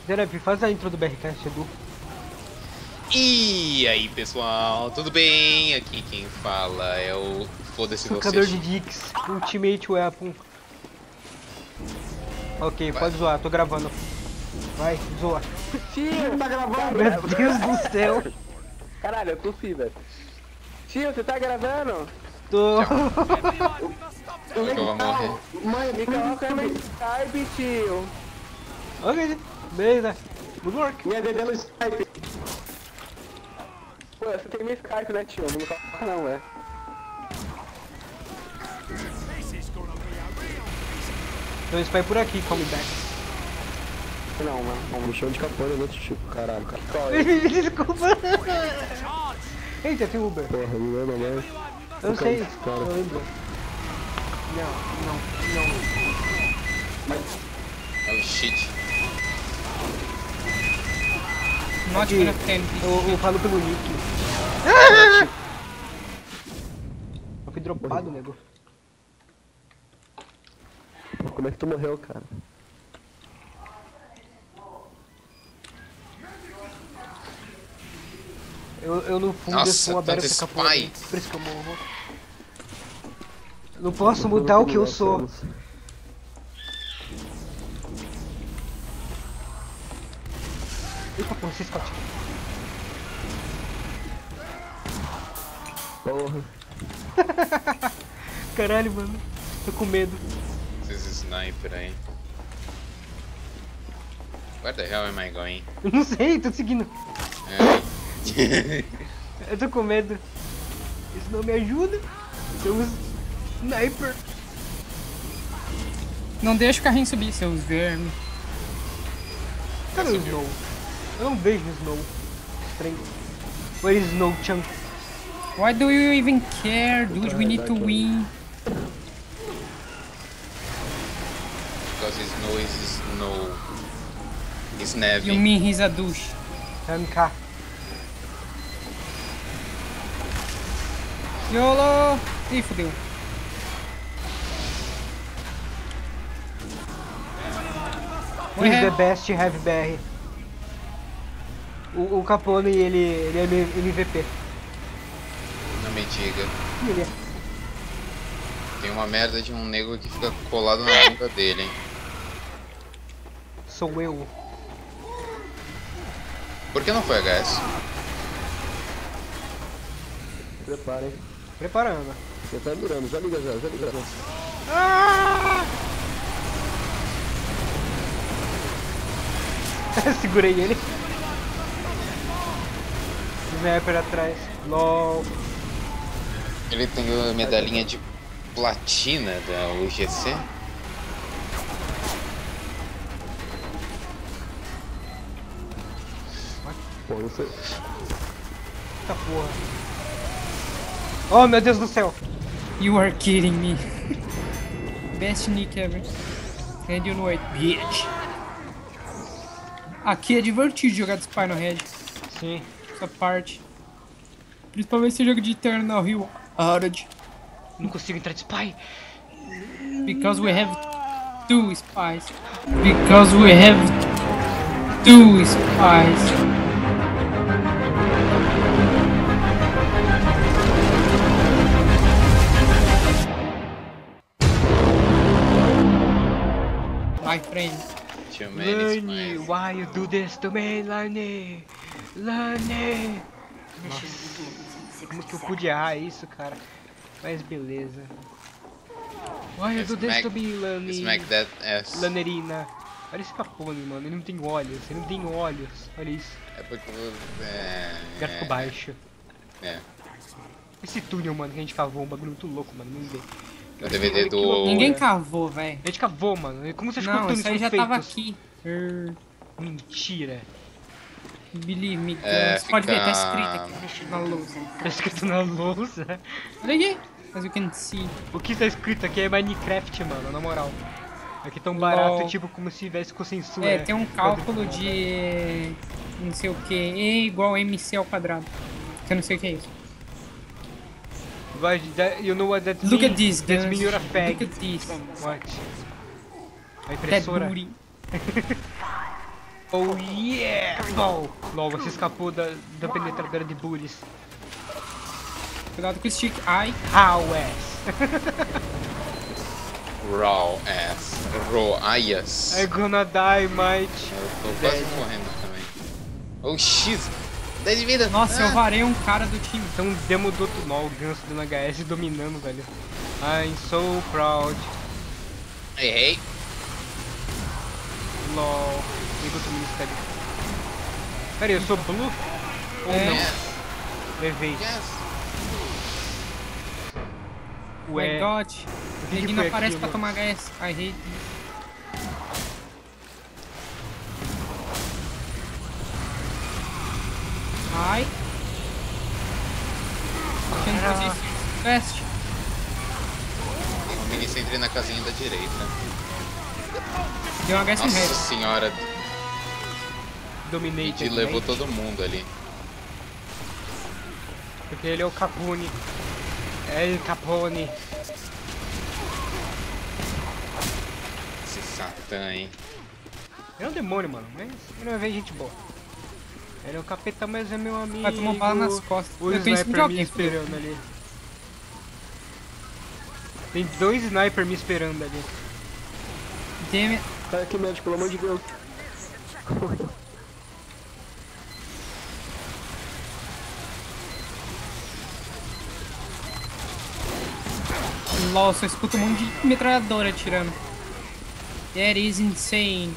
Zerep, faz a intro do BRCast, Edu. E aí pessoal, tudo bem? Aqui quem fala é o Foda-se Socador vocês. de dicks, Ultimate Weapon. Ok, Vai. pode zoar, tô gravando. Vai, zoa. Tio, tá gravando? Meu Deus do céu. Caralho, eu tossi, velho. Tio, você tá gravando? Tô. Como é que eu vou morrer? Mãe, me coloca no Skype, tio. Ok, beleza. Good work. Minha DD no Skype. Pô, você tem meu Skype, né, tio? Não me coloca não, velho. Então isso vai por aqui, come back. Não, mano. Me chama de capone, né, Chico? Caralho, cara. Desculpa. Eita, tem Uber. Porra, me lembra mais. Eu sei, cara. eu lembro. Não. Oh shit. Not Aqui, gonna stand. eu falo pelo nick. Eu fui dropado, nego. Como é que tu morreu, cara? Eu no fundo Nossa, sou aberto tanto essa porra. spy. Por isso que eu morro. Não posso mudar o que eu sou. Eita porra, você Scott. Porra. Caralho, mano. Tô com medo. Esses sniper aí. Where the hell am I going? Eu não sei, tô seguindo. É. Eu tô com medo. Isso não me ajuda. Somos sniper. Não deixa o carrinho subir, seus vermes. Cadê o Snow? Eu não vejo o Snow. Estranho. Where is Snow Chan? Why do you even care, dude? We need to win. Because snow is snow. It's You neve. mean he's a douche. MK. YOLO! Ih, fodeu. He's the best heavy BR. O Capone, ele é MVP. Não me diga. Ele é. Tem uma merda de um nego que fica colado na bunda dele, hein? Sou eu. Por que não foi HS? Prepara, hein? Preparando. Você tá mirando, já liga já liga já. Ah! Segurei ele. Sniper atrás. LOL. Ele tem a medalhinha de platina da UGC. Pô, não sei. Eita porra. Oh meu Deus do céu. You are kidding me. Best nick ever. And you know it, bitch. Aqui é divertido jogar de Spy no Red. Sim. Essa parte. Principalmente esse jogo de Eternal Hill Outage. Não consigo entrar de spy. Because we have two spies. Because we have two spies. My friend. Too many Lani, spies. why you do this to me, Lani? Lani. Nossa, como que eu pude errar isso, cara? Mas beleza. Why you do this to me, Lani? Smack that ass. Lanerina. Olha esse Capone, mano. Ele não tem olhos. Ele não tem olhos. Olha isso. É porque... Gráfico baixo. É. Esse túnel, mano, que a gente cavou. Um bagulho muito louco, mano. Não vê. O DVD Que do... loucura. Ninguém cavou, velho. A gente cavou, mano. Como você acha que Não, os túneis isso aí são já tava feitos? aqui. Mentira. Believe me, É, você pode ver, tá fica- escrito aqui na lousa. Tá escrito na lousa. Olha aqui, as you can see. O que tá escrito aqui é Minecraft, mano, na moral. Aqui tão barato, LOL. tipo, como se tivesse com censura. É, né? tem um cálculo de não sei o que, E igual a MC ao quadrado. Que eu não sei o que é isso. You know what that means? Look at this, That guys. means you're a fag. Look at this. What? A That impressora? booty. Oh yeah! Bom, LOL, você escapou da penetradora de bullies. Cuidado com o stick. Ai. How ass! Raw ass. Raw ass. I'm gonna die, mate. Eu tô quase morrendo também. Oh shit! 10 de vida! Nossa, eu varei um cara do time. Então um demo do outro LOL, o Ganso dando HS dominando, velho. I'm so proud. Errei. LOL. Liga outro ministério. Pera aí, eu sou blue? Ou É. não? Levei. Yes. My Ué. God. que Neguinho foi aparece aquilo? pra tomar HS. I hate it. Ai. Can't resist. Fast. Tem um mini centro na casinha da direita. Deu um HS no Nossa head. senhora, Dominated. ele levou mate. todo mundo ali. Porque ele é o Capone. El Capone. Esse satã, hein? Ele é um demônio, mano. Mas ele não é gente boa. Ele é o capeta, mas é meu amigo. Vai tomar um bala nas costas. O Eu tô em cima de sniper me alguém, esperando ali. Tem 2 sniper me esperando ali. Damn it. Sai aqui, médico, pelo amor de Deus. LOL, só escuto um monte de metralhadora atirando. That is insane.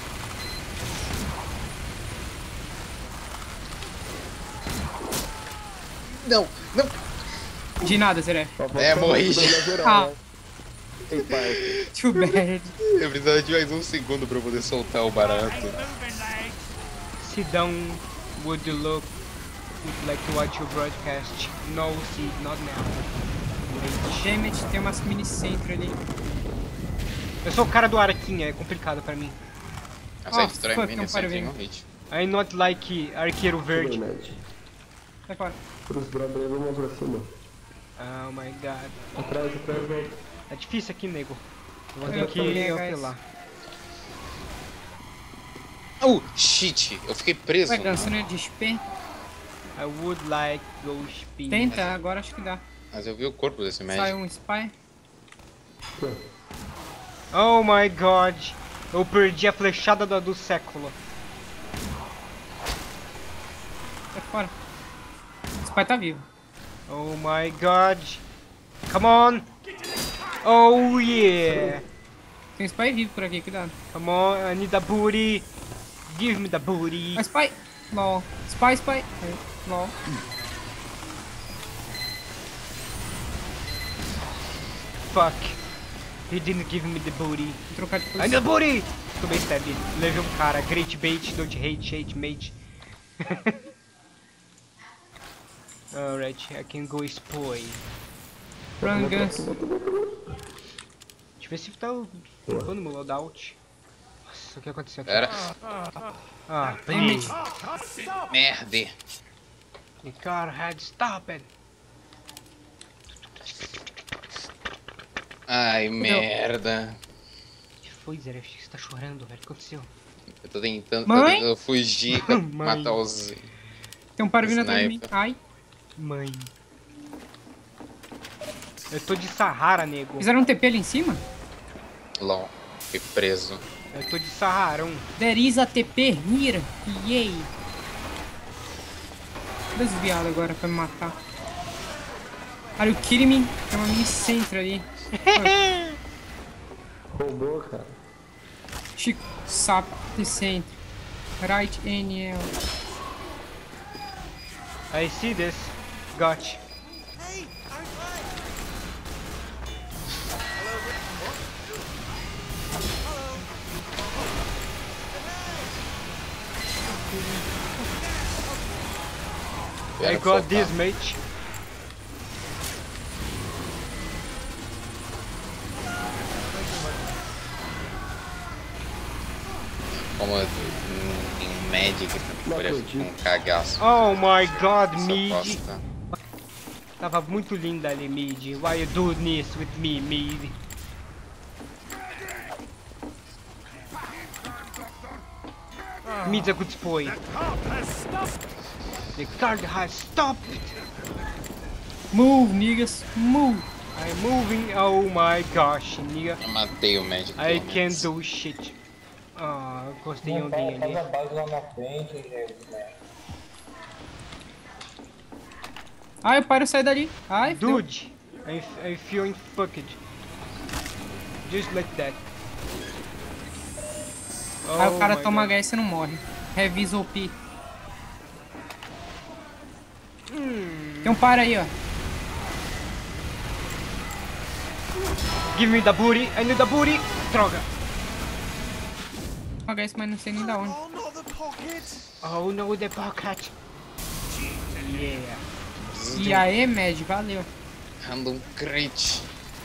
Não, não! De nada, Zeré. É, morri. Ah. Ei, pai. Too bad. Eu precisava de mais um segundo pra poder soltar o barato. Sit down. Would you look? Would like to watch your broadcast? No, see, not now. Damn it, tem umas mini centro ali. Eu sou o cara do arquinho, é complicado pra mim. Nossa, Oh, destrói fuck, mini não para centro em ver. um hit. I'm not like arqueiro verde. Sai fora. Pros brothers, vamos pra cima. Oh my god. Atrás, velho. É difícil aqui, nego. Eu vou Eu ter que também, guys. apelar. Oh, shit! Eu fiquei preso. Vai dançando de XP. I would like go speed. Tenta, agora acho que dá. Mas eu vi o corpo desse Sai médico. um spy. Oh my god. Eu perdi a flechada do século. Sai fora. O spy tá vivo. Oh my god. Come on. Oh yeah. Tem um spy vivo por aqui, cuidado. Come on, I need the booty. Give me the booty. Ah, spy! LOL. Spy, spy. LOL. Fuck. He didn't give me the booty. Vou trocar de I posição. need the booty. Tomei stab. Levei um cara. Great bait, don't hate mate. Alright, I can go spoil. Run, Guns. Deixa eu ver se tá upando meu loadout. Nossa, o que aconteceu aqui? Pera. Ah, Damn please. it. Merda. The car had stopped. Ai, merda. O que foi, Zé? Você tá chorando, velho? O que aconteceu? Eu tô tentando Mãe? eu fugir pra Mãe. matar os... Tem um par vindo atrás de mim. Sniper. Ai. Mãe. Eu tô de Sahara, nego. Fizeram um TP ali em cima? LOL. Fiquei preso. Eu tô de Saharão. There is a TP here. Yay. Desviado agora pra me matar. Are you kidding me? Tem uma mini centro ali. Roubou, cara. Chico, sapo de centro. Right NL. I see this. Got. I Quero got focar. this, mate. Como em Magic, poderia ficar um cagaço. Oh my god, Essa mid. bosta. Tava muito linda ali, mid. Why you do this with me, mid? Meets a good boy. The card has stopped. Move, niggas, move. I'm moving. Oh my gosh, nigga. Eu matei o Magic. I pelo can't menos. do shit. Ah, gostei de Não, alguém faz ali. a base lá na frente, né? Ai, o Pyro sai dali. Ai, fudeu. Dude, I feeling fucked. Just like that. Aí o cara my toma God. HS e não morre. Revisa o P. Tem um Pyro aí, ó. Give me the booty, I need the booty. Droga. HS, mas não sei nem da onde. Oh no, the pocket. Yeah. E aí, Mad, valeu. Random crate.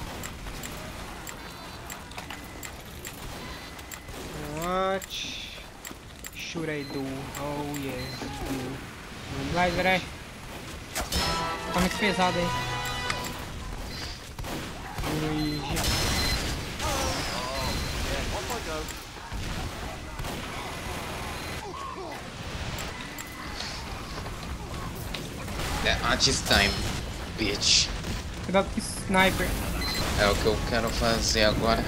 What should I do? Oh yes, do. Vai, Zé. Tá muito pesado aí. The artist time, bitch. Cuidado com o sniper. É o que eu quero fazer agora.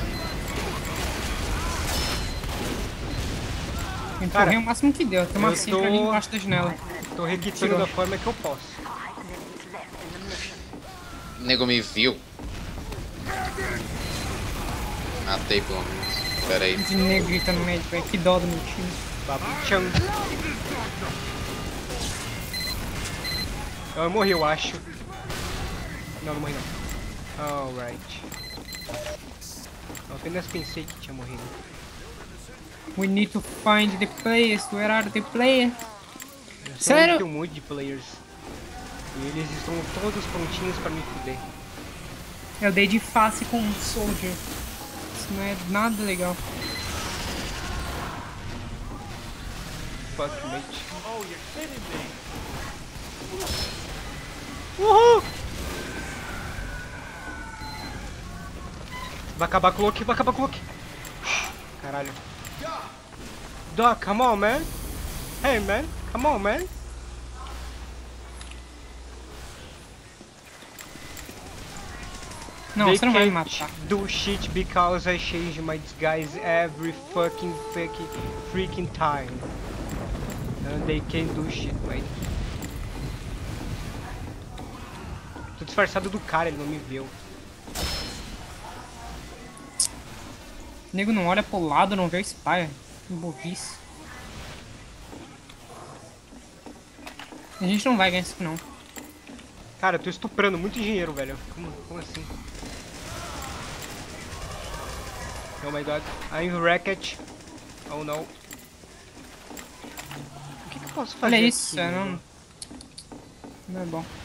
Empurrei o máximo que deu. Tem uma eu cifra tô- ali embaixo da janela. Tô requitando da forma que eu posso. O nego me viu. Matei pelo menos. Pera aí. De negrita no médico, velho. Que dó do meu time. Babuchão. Eu morri, eu acho. Não, não morri não. Alright. Eu apenas pensei que tinha morrido. We need to find the players. Where are the players? Sério? Sério? Tem um monte de players. E eles estão todos prontinhos pra me fuder. Eu dei de face com um soldier. Isso não é nada legal. Fuck, mate. Uhul! Vai acabar com o Loki, vai acabar com o Loki. Caralho. Doc, come on, man. Hey, man. Come on, man. Não, They você não vai me can't matar. do shit because I change my disguise every fucking freaking time. And they can't do shit, mate. Tô disfarçado do cara, ele não me viu. O nego não olha pro lado, não vê o Spire. Que burrice. A gente não vai ganhar isso não. Cara, eu tô estuprando muito dinheiro, velho. Como assim? Oh my god. I'm wrecked. Oh no. O que eu posso fazer Olha isso, aqui, não... mano? Não é bom.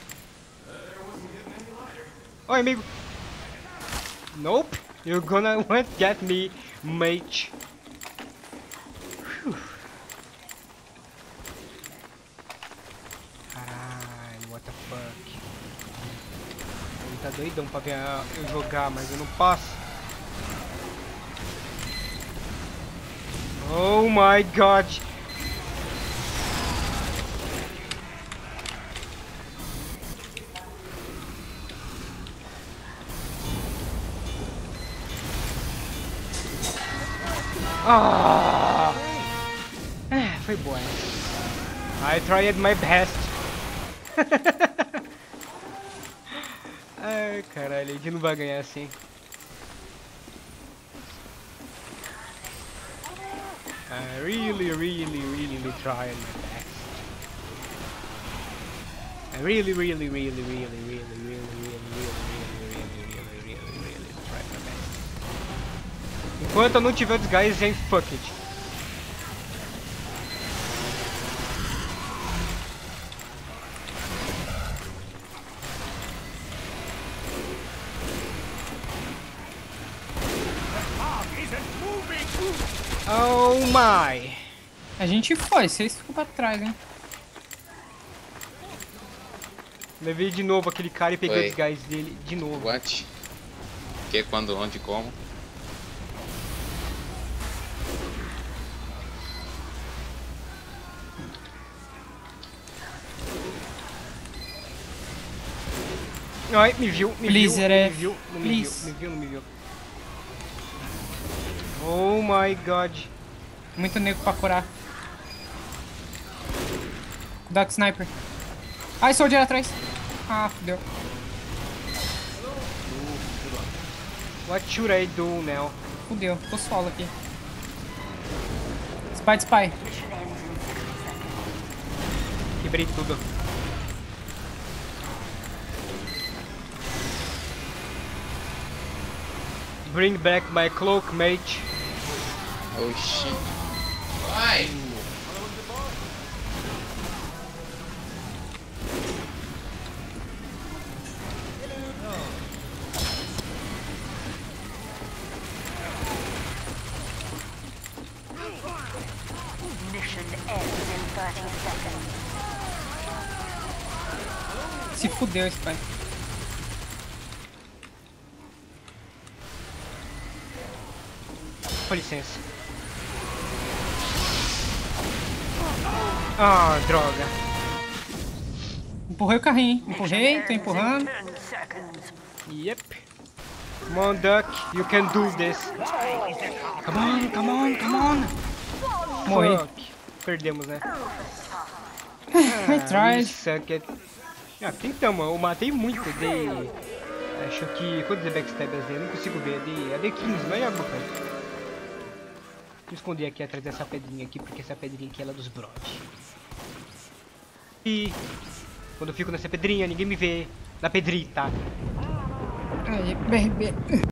Oi, amigo. Nope. You're gonna want get me, mate. Whew. Caralho, what the fuck. Ele tá doidão pra ver eu jogar, mas eu não posso. Oh my god. Ah! Foi boa. I tried my best. Ai, caralho, a gente não vai ganhar assim. I really tried my best. I really tried my best. Enquanto eu não tiver desgaste, then fuck it. Oh my! A gente foi, vocês ficam pra trás, hein? Levei de novo aquele cara e peguei Foi. os gás dele de novo. What? Que, quando, onde, como? Ai, me viu, me Please, viu, Zeref. me viu, não me Please. viu, não me viu. Oh my god. Muito nego pra curar. Cuidado com o sniper. Ai, soldier atrás. Ah, fudeu. What should I do now? Fudeu. Tô solo aqui. Spy. Quebrei tudo. Bring back my cloak, mate. Oxi. Vai! Mission ends in 30 seconds. Se fudeu, Spy. Com licença. Ah, droga. Empurrei o carrinho, hein? Empurrei, tô empurrando. 10 seconds. Yep. Come on, Duck. You can do this. Come on, come on, come on. Morri. Fuck. Perdemos, né? I tried. Suck it. Ah, tentamos. Eu matei muito. Dei... Acho que... Quantos backstabs dei? Eu não consigo ver. Dei 15, não é algo, cara. Vou esconder aqui atrás dessa pedrinha aqui, porque essa pedrinha aqui é dos brod. E... Quando eu fico nessa pedrinha, ninguém me vê. Na pedrita. Aí, baby.